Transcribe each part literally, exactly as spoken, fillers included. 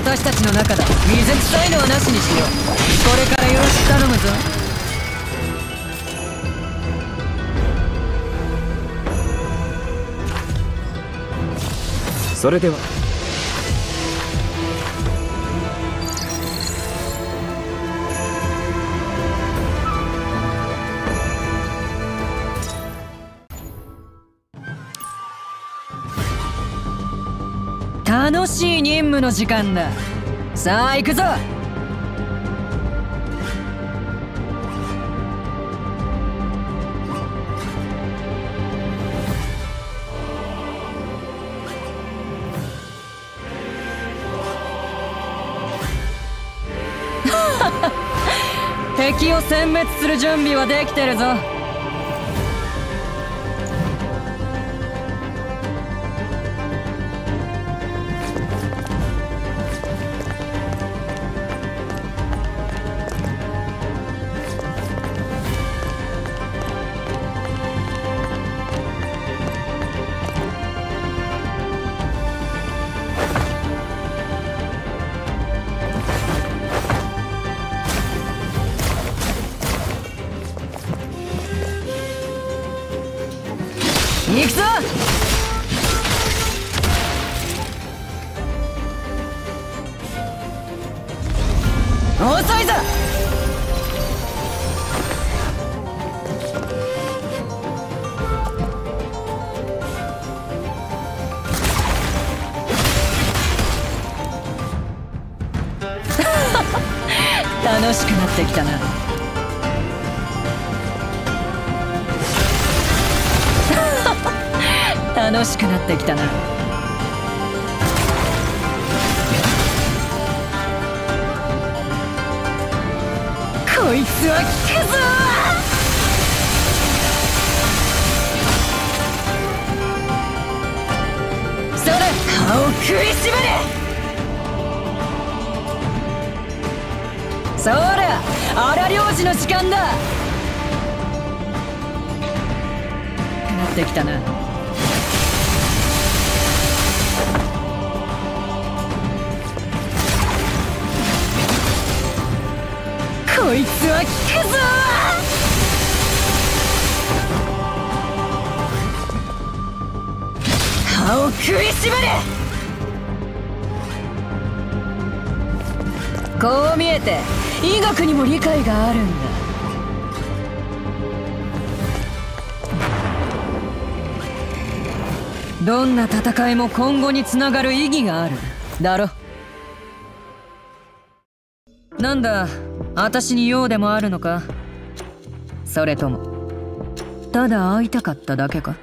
私たちの中だ。水臭いのはなしにしよう。これからよろしく頼むぞ。 それでは。 楽しい任務の時間だ。さあ行くぞ。敵を殲滅する準備はできてるぞ。行くぞ。遅いぞ。楽しくなってきたな。楽しくなってきたな。こいつは効くぞ。それ、歯を食いしばれ。そら、荒漁師の時間だ。なってきたな。こいつは効くぞ。歯を食いしばれ。こう見えて医学にも理解があるんだ。どんな戦いも今後につながる意義があるだろ。なんだ、私に用でもあるのか。それともただ会いたかっただけか。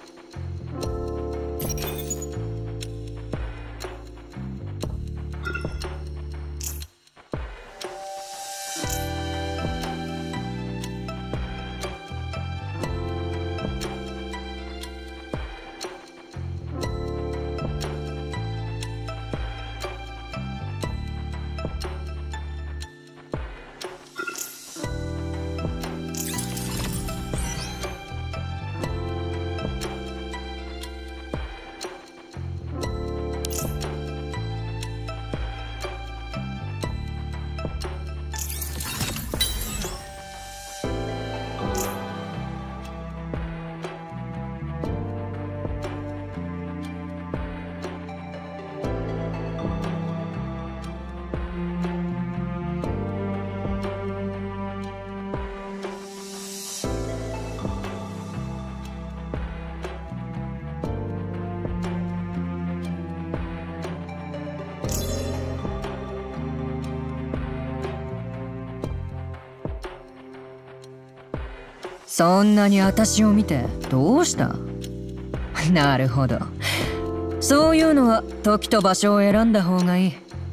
そんなに私を見てどうした？なるほど。そういうのは時と場所を選んだ方がいい。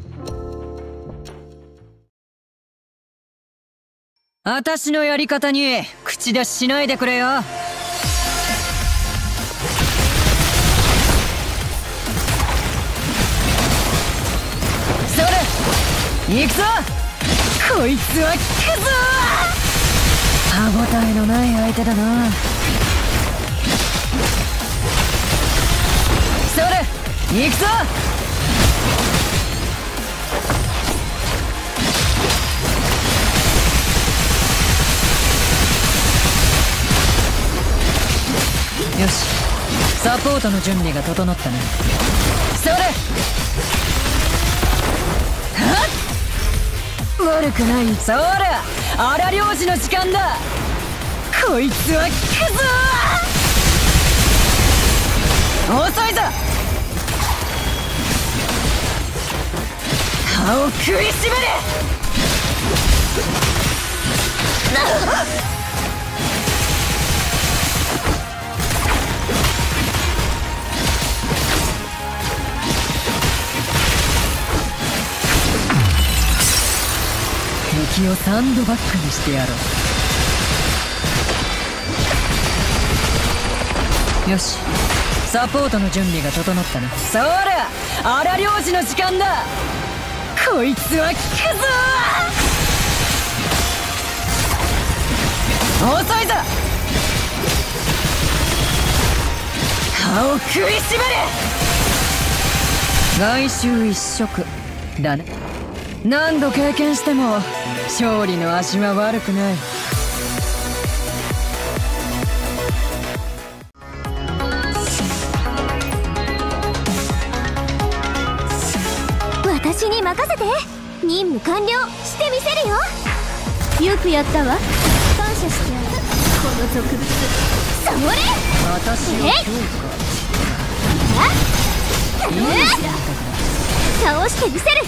私のやり方に口出ししないでくれよ。それ、行くぞ。こいつは効くぞ。歯応えのない相手だな。それ、行くぞ。 ポートの準備が整ったね。それはっ、悪くない。そら荒漁師の時間だ。こいつは効くぞ。遅いぞ。歯を食いしばれ。敵をサンドバッグにしてやろう。よし、サポートの準備が整ったな。そら荒漁師の時間だ。こいつは効くぞ。遅いぞ。歯を食いしばれ。外周一色だね。何度経験しても勝利の味は悪くない。 私に任せて。任務完了してみせるよ。よくやったわ。感謝してやる。この俗物。それ。 私を評価。いい倒してみせる。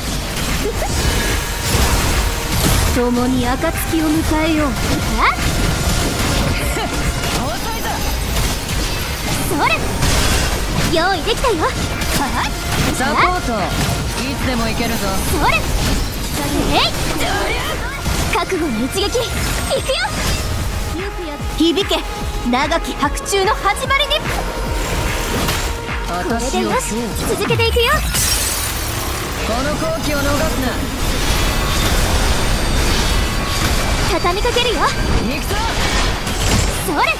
共に暁を迎えよう。それ。用意できたよ。 サポートいつでもいけるぞ。 それ。えい。覚悟の一撃いくよ。響け長き白昼の始まりに。これでよし、続けていくよ。 この好機を逃すな。 畳みかけるよ。 行くぞ。 それ。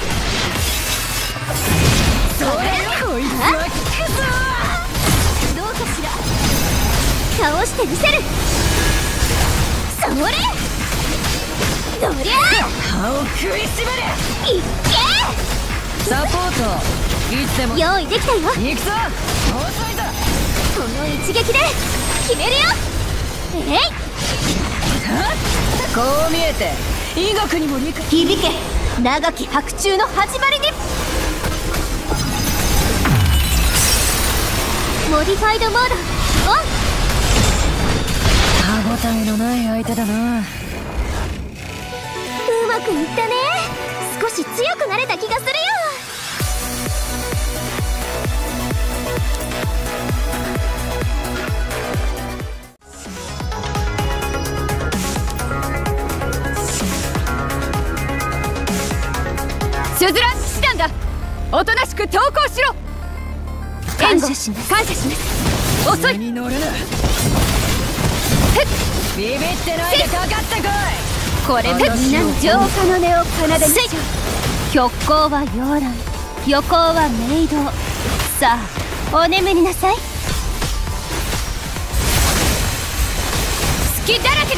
それ。こいつは効くぞ。 どうかしら。倒してみせる。それ。どりゃ歯を食いしばれ。 いっけ。 サポートいつでも用意できたよ。 行くぞ。遅いぞ。 この一撃で決めるよ。えい。 こう見えて医学にも理解。 響け長き白昼の始まりに。モディファイドモードオン。 歯応えのない相手だな。 うまくいったね。少し強くなれた気がするよ。 スズラン騎士団だ。おとなしく投降しろ。 感謝します感謝します。遅い。 に乗るな。ビビってないでかかってこい。 これで皆の浄化の音を奏でましょう。極光は妖蘭、横光は冥道。さあお眠りなさい。隙だらけだ。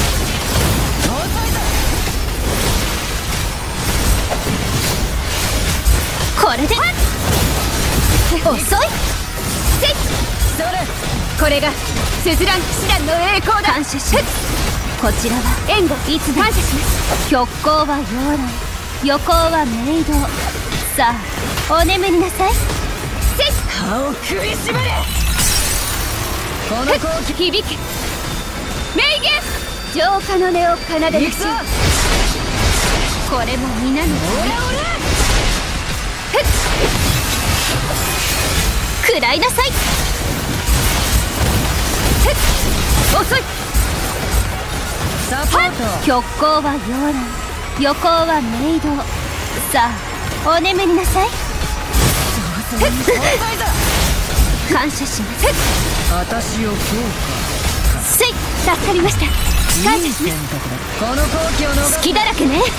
これで遅い。せい。 それ。 これがスズラン騎士団の栄光だ。感謝します。こちらは援護いつでも感謝します。極光は妖蘭、横光は冥道。さあお眠りなさい。せい。 歯を食いしばれ。この好機響け名言浄化の音を奏でましょう。これも皆のオラオラ。 食らいなさい。遅い。 サポート。 極光は妖蘭、横光は冥道。さあお眠りなさい。感謝します。 私を評価。 せい。助かりました。感謝します。 この好機を逃す。 隙だらけね。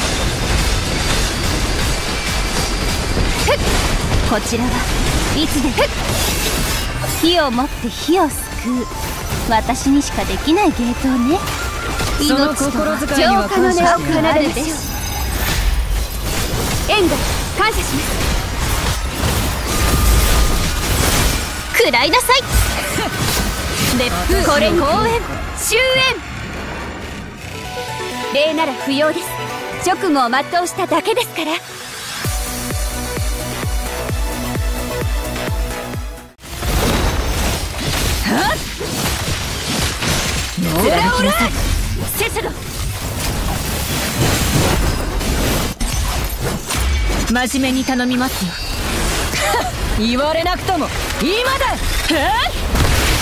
こちらはいつでも火を持って火を救う私にしかできない芸当ね。 その命と心は遣いには浄化の音を奏感謝してでるでしょう。援護感謝します。 食らいなさい。烈風、これ公演終焉。礼なら不要です。直後を全うしただけですから。 はっ、オラオラせっさと真面目に頼みますよ。 言われなくとも今だ。はっ、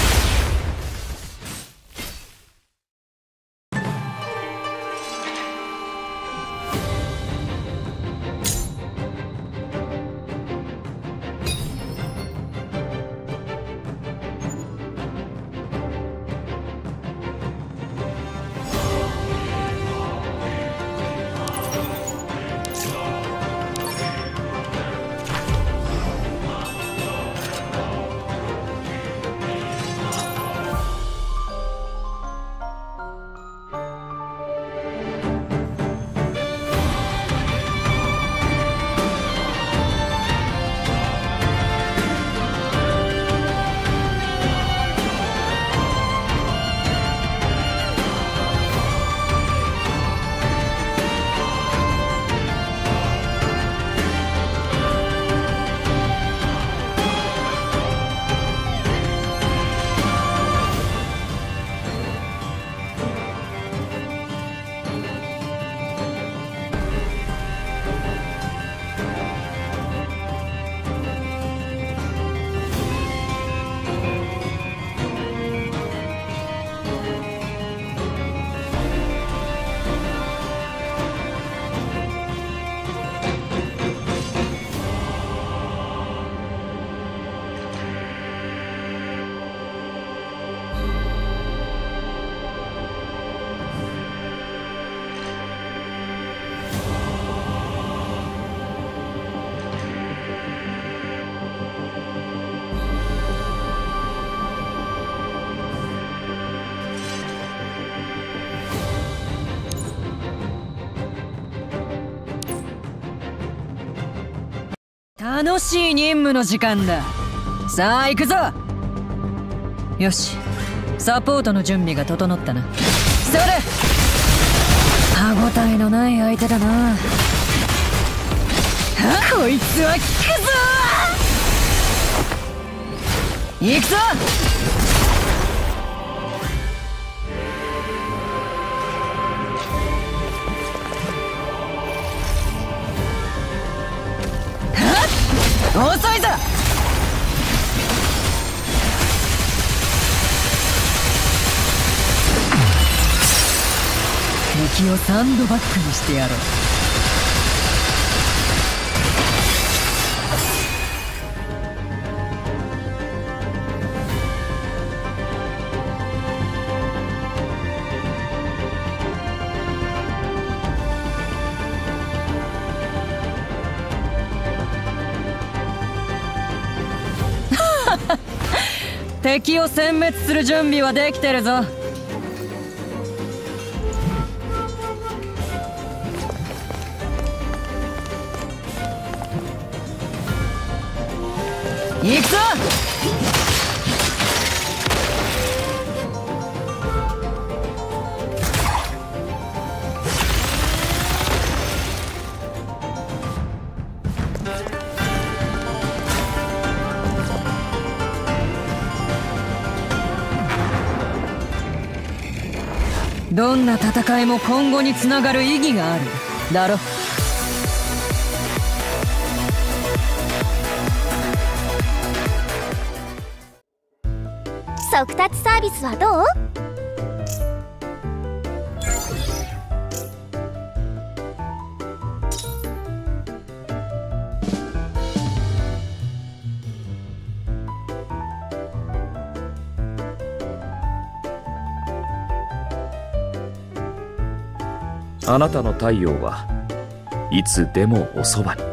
楽しい任務の時間だ。さあ行くぞ。よし、サポートの準備が整ったな。それ、歯応えのない相手だな。こいつは効くぞ。行くぞ。遅いぞ。敵をサンドバッグにしてやろう。敵を殲滅する準備はできてるぞ。行くぞ。どんな戦いも今後につながる意義があるだろ。 速達サービスはどう？ あなたの太陽はいつでもおそばに。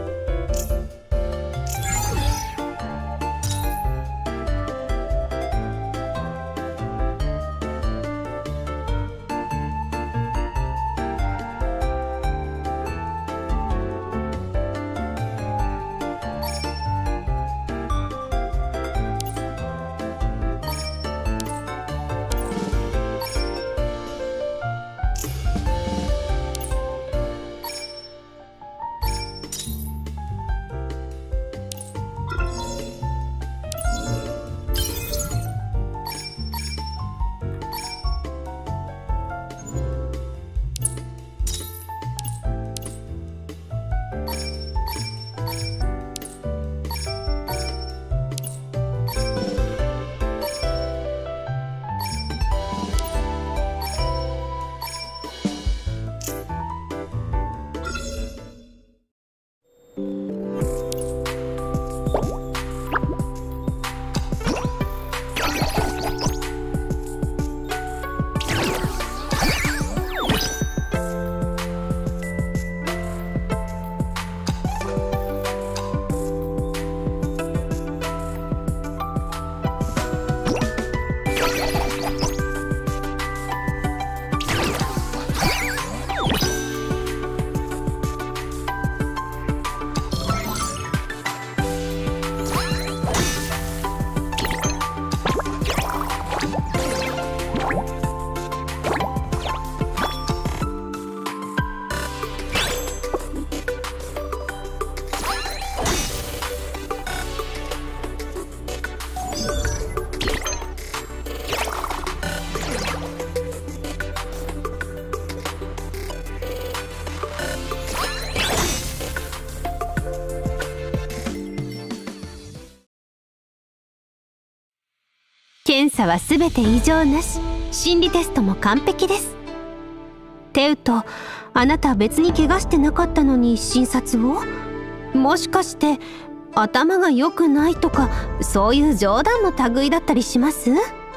査は全て異常なし、心理テストも完璧です。テウト、あなた別に怪我してなかったのに診察を？もしかして頭が良くないとか、そういう冗談の類だったりします？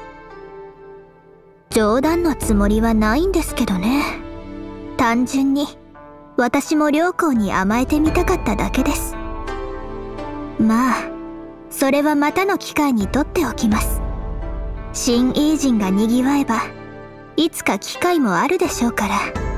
冗談のつもりはないんですけどね。単純に私も良子に甘えてみたかっただけです。まあそれはまたの機会にとっておきます。新イージンがにぎわえばいつか機会もあるでしょうから。